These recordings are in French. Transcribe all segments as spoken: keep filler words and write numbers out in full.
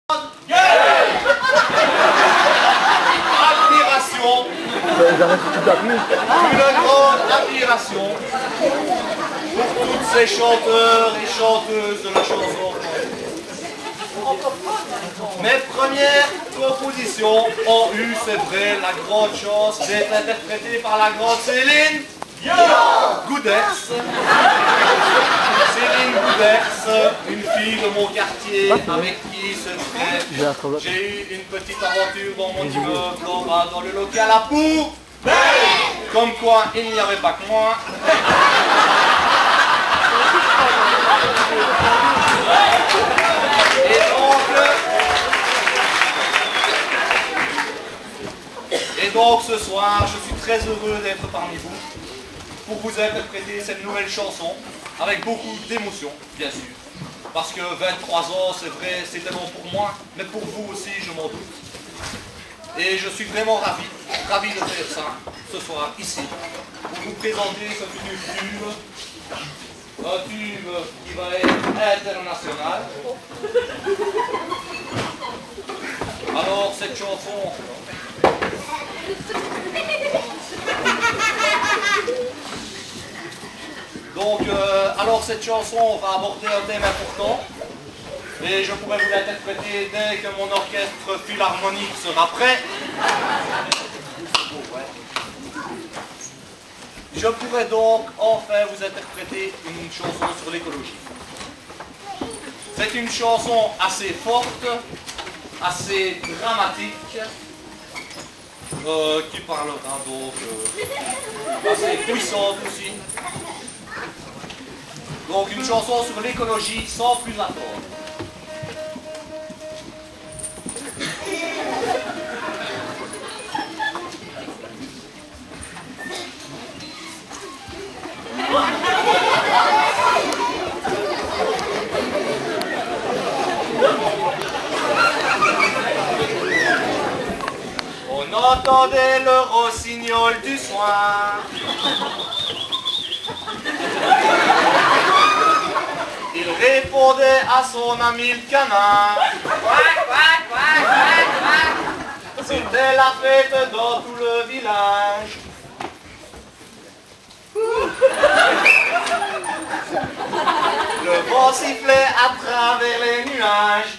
Admiration. Une grande admiration pour toutes ces chanteurs et chanteuses de la chanson française. Mes premières compositions ont eu, c'est vrai, la grande chance d'être interprétées par la grande Céline Gouders. Céline Gouders, une fille de mon quartier avec qui c'est vrai, j'ai eu une petite aventure dans mon immeuble, dans le local à Pau. Comme quoi, il n'y avait pas que moi. Et donc, et donc ce soir, je suis très heureux d'être parmi vous pour vous interpréter cette nouvelle chanson avec beaucoup d'émotion, bien sûr. Parce que vingt-trois ans, c'est vrai, c'était bon pour moi, mais pour vous aussi, je m'en doute. Et je suis vraiment ravi, ravi de faire ça ce soir ici, pour vous présenter ce futur tube, un tube qui va être international. Alors cette chanson, donc euh, alors cette chanson va aborder un thème important. Et je pourrais vous l'interpréter dès que mon orchestre philharmonique sera prêt. Je pourrais donc enfin vous interpréter une chanson sur l'écologie. C'est une chanson assez forte, assez dramatique, euh, qui parlera donc euh, assez puissante aussi. Donc une chanson sur l'écologie sans plus attendre. On entendait le rossignol du soir. Il répondait à son ami le canard. Quack, quack, quack, quack, quack. C'était la fête dans tout le village. Le vent sifflait à travers les nuages.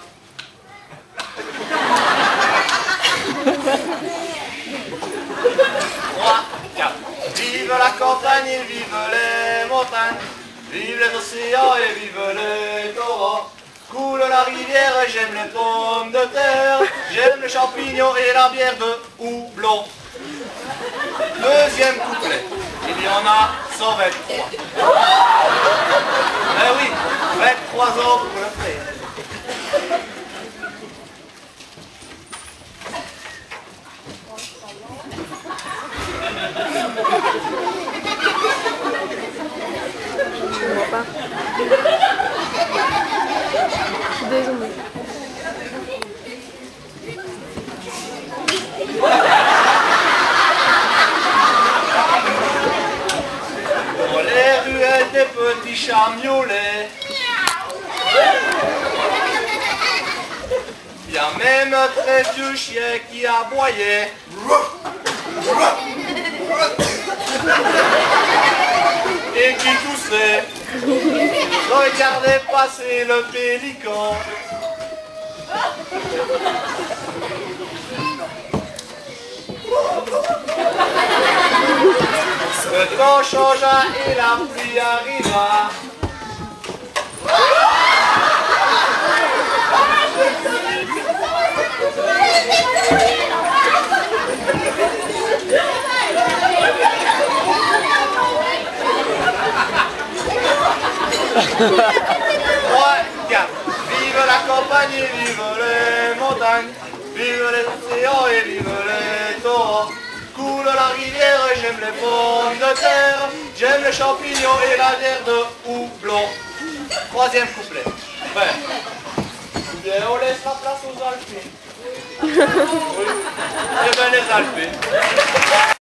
trois, quatre. Vive la campagne et vive les montagnes. Vive les océans et vive les torrents. Coule la rivière et j'aime les pommes de terre. J'aime les champignons et la bière de houblon. Deuxième couplet. Il y en a cent vingt-trois. Eh oui, vingt-trois ans pour le faire. Je ne vois pas. Je suis désolée. Dans les ruelles des petits chats miaulaient. Il y a même un très vieux chien qui aboyait. Et qui toussait. Regardez passer le pélican. Le temps changea et la pluie arriva. trois, quatre. Vive la campagne et vive les montagnes. Vive les océans et vive les torrents. Coule la rivière et j'aime les pommes de terre. J'aime les champignons et la bière de houblon. Troisième couplet. Ben, ou bien on laisse la place aux Alpes. Oui. Et ben les Alpes.